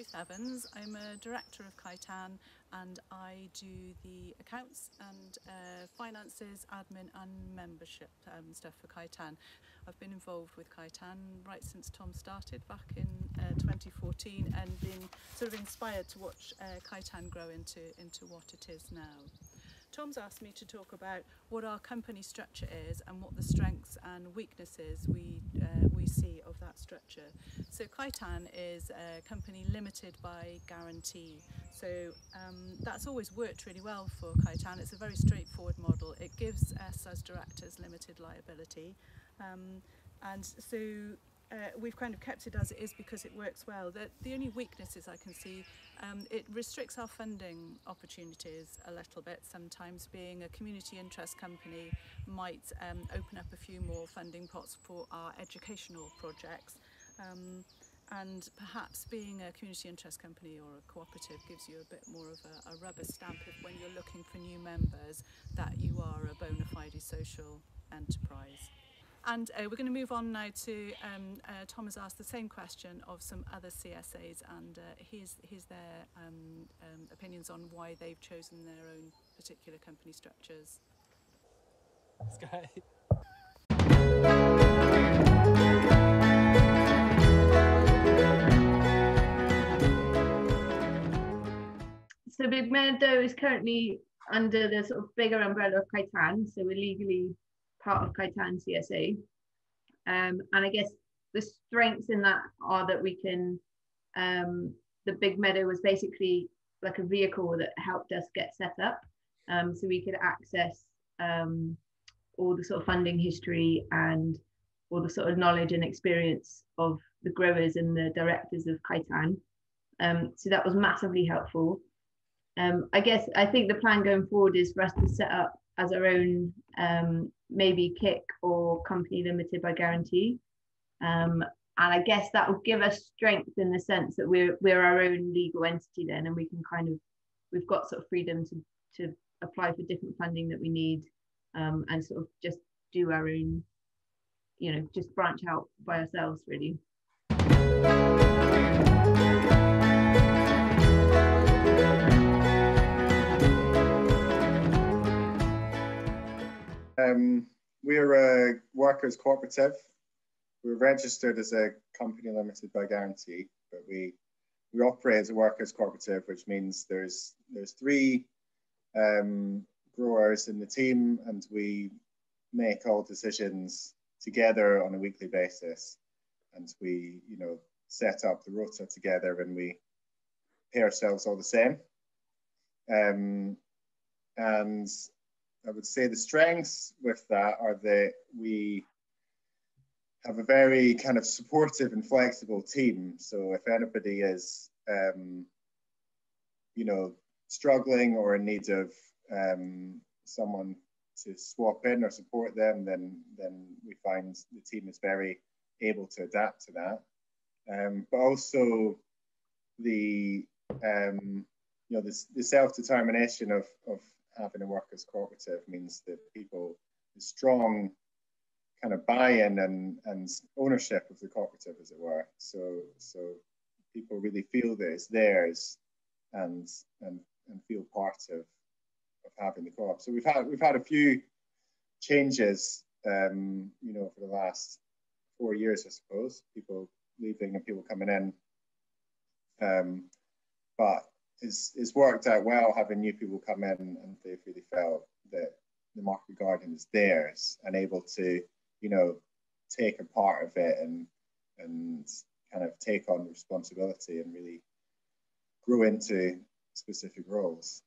Ruth Evans. I'm a director of Kaitan and I do the accounts and finances, admin and membership stuff for Kaitan. I've been involved with Kaitan right since Tom started back in 2014 and been sort of inspired to watch Kaitan grow into what it is now. Tom's asked me to talk about what our company structure is and what the strengths and weaknesses we see of that structure. So Kaitan is a company limited by guarantee. So that's always worked really well for Kaitan. It's a very straightforward model. It gives us as directors limited liability. And so we've kind of kept it as it is because it works well. The only weaknesses I can see, it restricts our funding opportunities a little bit. Sometimes being a community interest company might open up a few more funding pots for our educational projects. And perhaps being a community interest company or a cooperative gives you a bit more of a rubber stamp if when you're looking for new members that you are a bona fide social enterprise. And we're going to move on now to, Tom has asked the same question of some other CSAs and here's their opinions on why they've chosen their own particular company structures. Let's go. So Big Meadow is currently under the sort of bigger umbrella of Kaitan, so we're legally part of Kaitan CSA. And I guess the strengths in that are that we can, the Big Meadow was basically like a vehicle that helped us get set up. So we could access all the sort of funding history and all the sort of knowledge and experience of the growers and the directors of Kaitan. So that was massively helpful. I think the plan going forward is for us to set up as our own maybe KIC or company limited by guarantee. And I guess that will give us strength in the sense that we're our own legal entity then, and we can we've got sort of freedom to apply for different funding that we need and sort of just do our own, just branch out by ourselves really. We're a workers' cooperative. We're registered as a company limited by guarantee, but we operate as a workers' cooperative, which means there's 3 growers in the team, and we make all decisions together on a weekly basis, and we set up the rota together, and we pay ourselves all the same. And I would say the strengths with that are that we have a very kind of supportive and flexible team. So if anybody is, struggling or in need of someone to swap in or support them, then we find the team is very able to adapt to that. But also the self-determination of having a workers' cooperative means that people, the strong kind of buy-in and ownership of the cooperative, as it were. So people really feel that it's theirs and feel part of having the co-op. So we've had a few changes, for the last 4 years, I suppose. People leaving and people coming in, but it's worked out well having new people come in, and they've really felt that the market garden is theirs and able to, take a part of it and kind of take on responsibility and really grow into specific roles.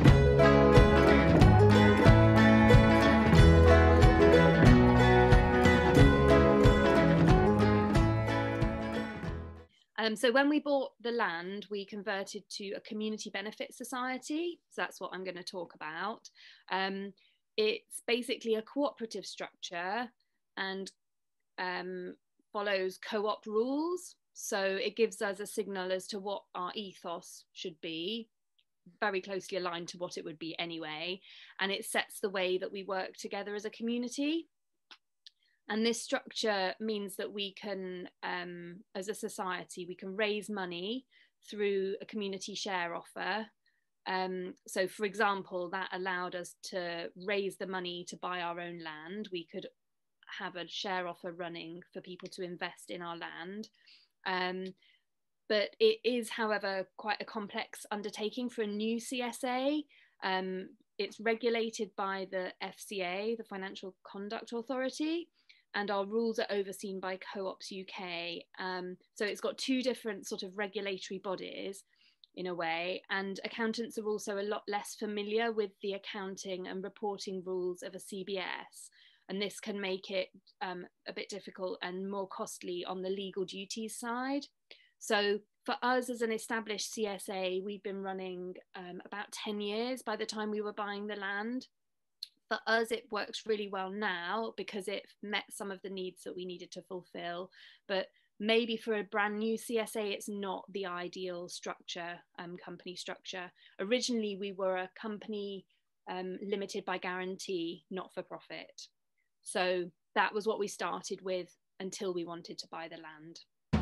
So when we bought the land, we converted to a community benefit society. So that's what I'm going to talk about. It's basically a cooperative structure and follows co-op rules. So it gives us a signal as to what our ethos should be, very closely aligned to what it would be anyway. And it sets the way that we work together as a community. And this structure means that we can, as a society, we can raise money through a community share offer. So for example, that allowed us to raise the money to buy our own land. We could have a share offer running for people to invest in our land. But it is, however, quite a complex undertaking for a new CSA. It's regulated by the FCA, the Financial Conduct Authority, and our rules are overseen by Co-ops UK. So it's got two different sort of regulatory bodies in a way, and accountants are also a lot less familiar with the accounting and reporting rules of a CBS, and this can make it a bit difficult and more costly on the legal duties side. So for us as an established CSA, we've been running about 10 years by the time we were buying the land. For us, it works really well now because it met some of the needs that we needed to fulfill. But maybe for a brand new CSA, it's not the ideal structure, company structure. Originally, we were a company limited by guarantee, not for profit. So that was what we started with until we wanted to buy the land.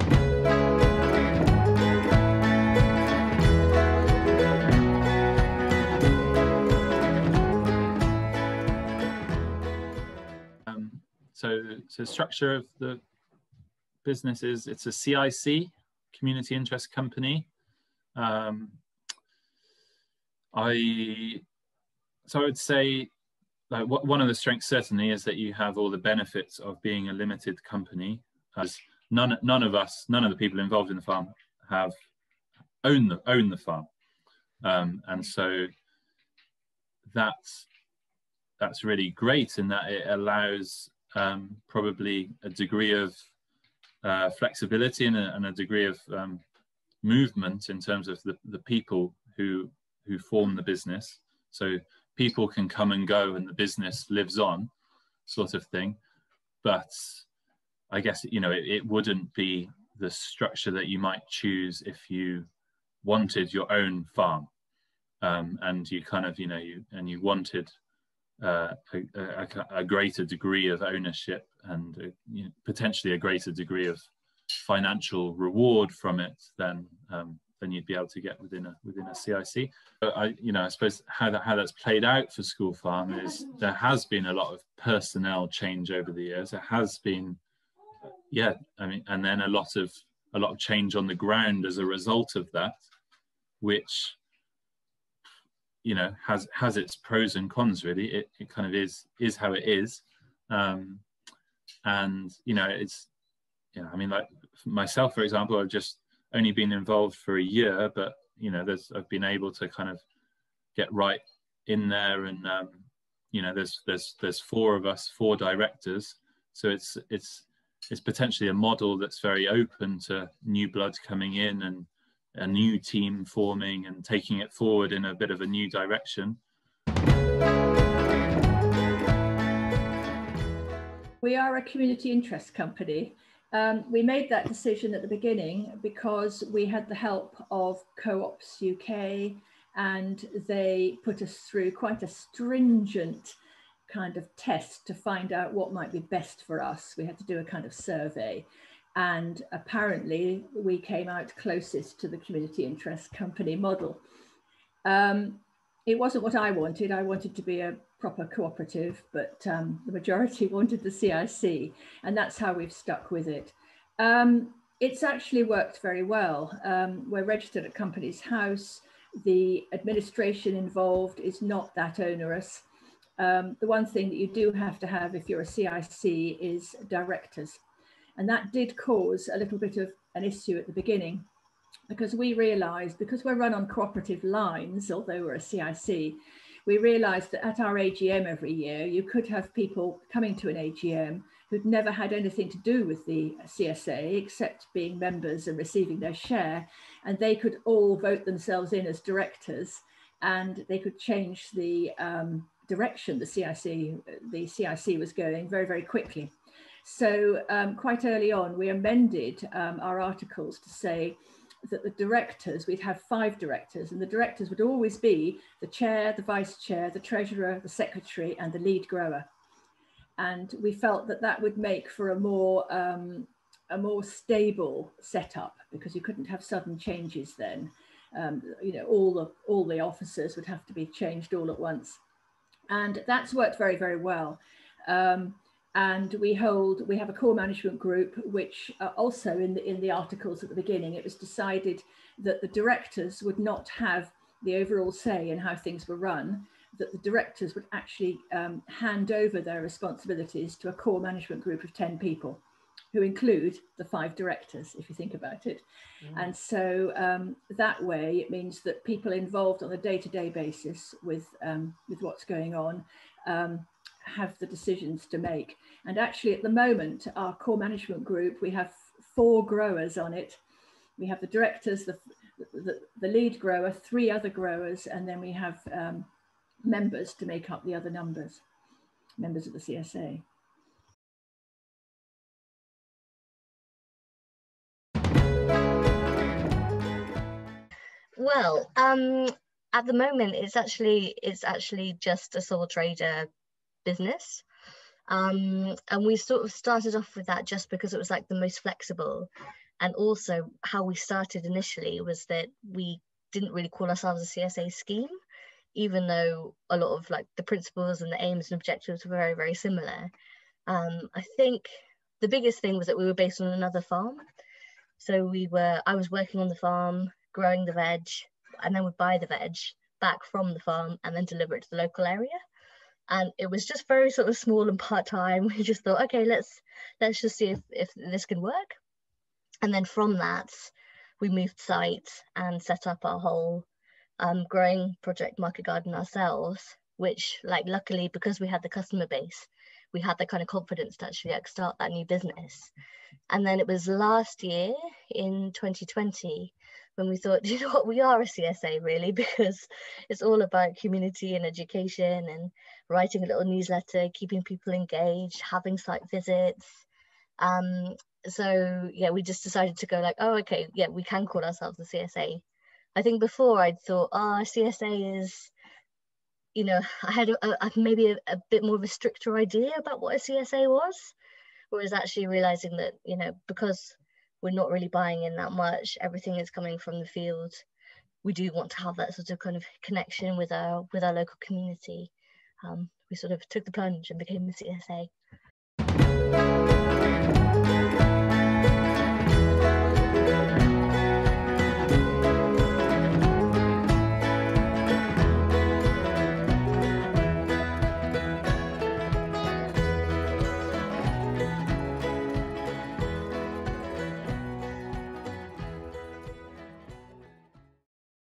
So the structure of the business is it's a CIC, community interest company. I would say like one of the strengths certainly is that you have all the benefits of being a limited company. As none of the people involved in the farm own the farm, and so that's really great in that it allows probably a degree of flexibility and a degree of movement in terms of the people who form the business. So people can come and go and the business lives on, sort of thing. But I guess, you know, it wouldn't be the structure that you might choose if you wanted your own farm, and you kind of, you know, you wanted a greater degree of ownership and you know, potentially a greater degree of financial reward from it than you'd be able to get within a CIC. But I suppose how that's played out for School Farm is there has been a lot of personnel change over the years. There has been, yeah, I mean, and then a lot of change on the ground as a result of that, which, you know, has its pros and cons really. It kind of is how it is, and you know, it's, you know, I mean, like myself, for example, I've just only been involved for a year, but you know, I've been able to kind of get right in there, and you know, there's four of us, four directors, so it's potentially a model that's very open to new blood coming in and a new team forming and taking it forward in a bit of a new direction. We are a community interest company. We made that decision at the beginning because we had the help of Co-ops UK, and they put us through quite a stringent kind of test to find out what might be best for us. We had to do a kind of survey, and apparently we came out closest to the community interest company model. It wasn't what I wanted. I wanted to be a proper cooperative, but the majority wanted the CIC, and that's how we've stuck with it. It's actually worked very well. We're registered at Companies House. The administration involved is not that onerous. The one thing that you do have to have if you're a CIC is directors. And that did cause a little bit of an issue at the beginning, because we realised, because we're run on cooperative lines, although we're a CIC, we realised that at our AGM every year, you could have people coming to an AGM who'd never had anything to do with the CSA except being members and receiving their share, and they could all vote themselves in as directors, and they could change the direction the CIC was going very, very quickly. So quite early on, we amended our articles to say that the directors, we'd have 5 directors, and the directors would always be the chair, the vice chair, the treasurer, the secretary, and the lead grower. And we felt that that would make for a more a more stable setup, because you couldn't have sudden changes then. You know, all the officers would have to be changed all at once, and that's worked very, very well. And we have a core management group, which also in the articles at the beginning, it was decided that the directors would not have the overall say in how things were run, that the directors would actually hand over their responsibilities to a core management group of 10 people, who include the 5 directors, if you think about it. And so that way, it means that people involved on a day-to-day basis with what's going on have the decisions to make. And actually, at the moment, our core management group, we have 4 growers on it. We have the directors, the lead grower, 3 other growers, and then we have members to make up the other members of the CSA. Well, at the moment, it's actually just a sole trader business. And we sort of started off with that just because it was like the most flexible. And also how we started initially was that we didn't really call ourselves a CSA scheme, even though a lot of like the principles and the aims and objectives were very, very similar. I think the biggest thing was that we were based on another farm. So I was working on the farm, growing the veg, and then would buy the veg back from the farm and then deliver it to the local area. And it was just very sort of small and part-time. We just thought, okay, let's just see if this can work. And then from that, we moved site and set up our whole growing project market garden ourselves, which, like, luckily, because we had the customer base, we had the kind of confidence to actually like start that new business. And then it was last year in 2020 when we thought, you know what, we are a CSA really, because it's all about community and education and writing a little newsletter, keeping people engaged, having site visits. So yeah, we just decided to go like, oh, okay, yeah, we can call ourselves a CSA. I think before I'd thought, CSA is, you know, I had maybe a bit more of a stricter idea about what a CSA was, whereas actually realizing that, you know, because we're not really buying in that much, everything is coming from the field, we do want to have that sort of kind of connection with our local community. We sort of took the plunge and became a CSA.